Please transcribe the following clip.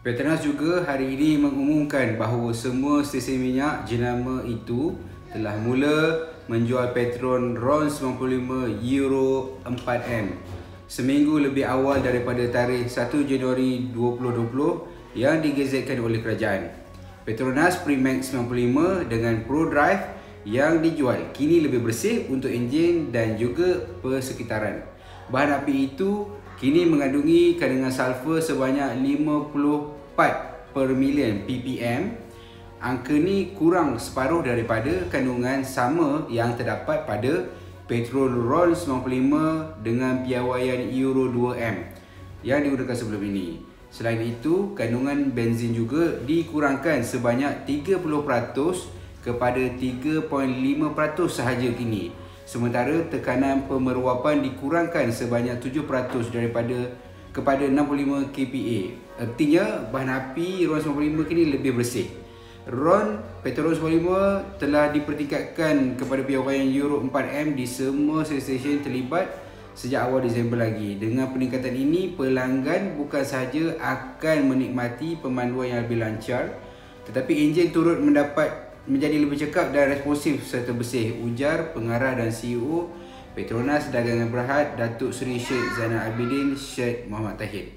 Petronas juga hari ini mengumumkan bahawa semua stesen minyak jenama itu telah mula menjual Petron RON 95 Euro 4M seminggu lebih awal daripada tarikh 1 Januari 2020 yang digazetkan oleh kerajaan. Petronas Premix 95 dengan Pro Drive yang dijual kini lebih bersih untuk enjin dan juga persekitaran. Bahan api itu kini mengandungi kandungan sulfur sebanyak 54 per million ppm. Angka ni kurang separuh daripada kandungan sama yang terdapat pada petrol RON 95 dengan piawaian Euro 2M yang digunakan sebelum ini. Selain itu, kandungan benzin juga dikurangkan sebanyak 30% kepada 3.5% sahaja kini. Sementara tekanan pemeruapan dikurangkan sebanyak 7% kepada 65 kPa. Artinya bahan api RON 95 kini lebih bersih. Petrol 95 telah dipertingkatkan kepada piawaian Euro 4M di semua stesen terlibat sejak awal Disember lagi. Dengan peningkatan ini, pelanggan bukan sahaja akan menikmati pemanduan yang lebih lancar, tetapi enjin turut menjadi lebih cekap dan responsif serta bersih, ujar pengarah dan CEO Petronas Dagangan Berhad, Datuk Seri Sheikh Zainal Abidin Sheikh Muhammad Tahir.